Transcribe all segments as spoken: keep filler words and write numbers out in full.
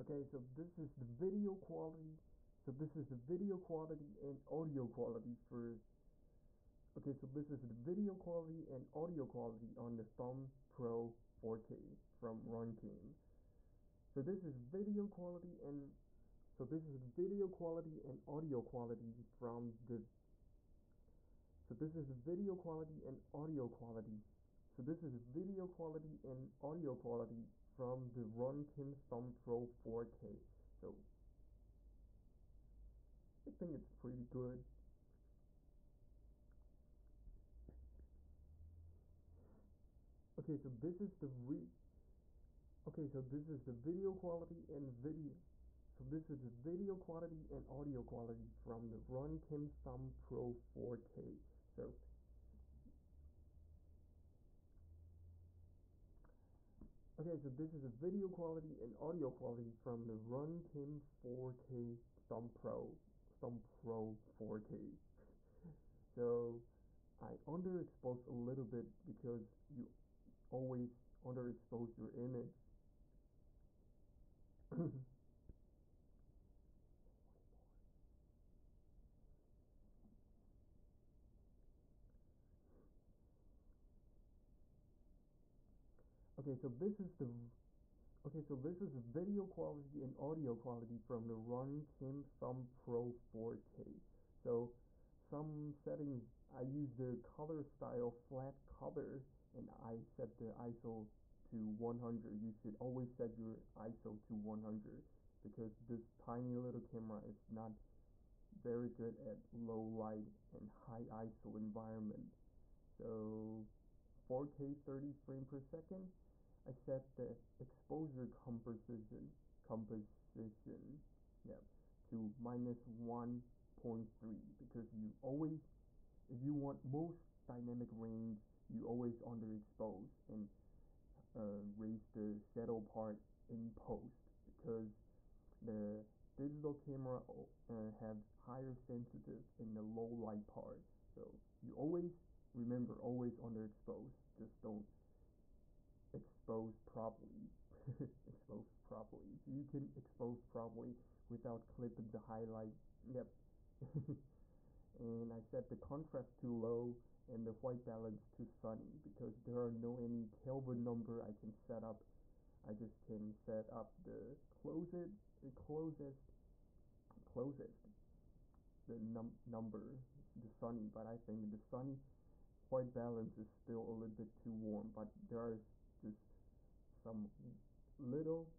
Okay, so this is the video quality. So this is the video quality and audio quality for. Okay, so this is the video quality and audio quality on the Thumb Pro four K from Runcam. So this is video quality and so this is video quality and audio quality from the. So this is video quality and audio quality. So this is video quality and audio quality from the Runcam Thumb Pro four K. So I think it's pretty good. Okay, so this is the re Okay, so this is the video quality and video. So this is the video quality and audio quality from the Runcam Thumb Pro four K. So Okay, so this is a video quality and audio quality from the Runcam four K Thumb Pro Thumb Pro four K. So I underexpose a little bit because you always underexpose your image. Okay, so this is the Okay, so this is the video quality and audio quality from the Runcam Thumb Pro four K. So some settings, I use the color style flat color and I set the I S O to one hundred. You should always set your I S O to one hundred because this tiny little camera is not very good at low light and high I S O environment. So four K thirty frames per second, I set the exposure composition composition yeah, to minus one point three because you always, if you want most dynamic range, you always underexpose and uh, raise the shadow part in post because the digital camera uh, have higher sensitive in the low light part. So you always remember always underexpose. Just don't expose properly. Expose properly. If you can expose properly without clipping the highlight, yep. And I set the contrast too low and the white balance too sunny because there are no any Kelvin number I can set up. I just can set up the closest, the closest, closest, the num number, the sunny. But I think the sunny white balance is still a little bit too warm. But there are just some little,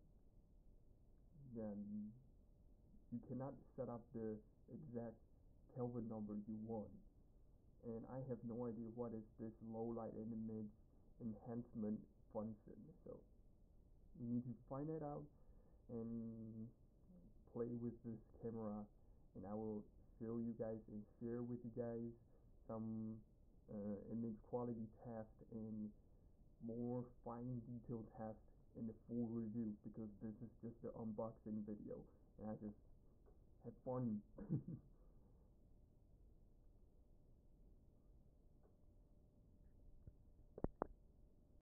yeah, you cannot set up the exact Kelvin number you want. And I have no idea what is this low light image enhancement function. So you need to find it out and play with this camera, and I will show you guys and share with you guys some uh, image quality test and more fine detail test in the full review because this is just the unboxing video and I just had fun.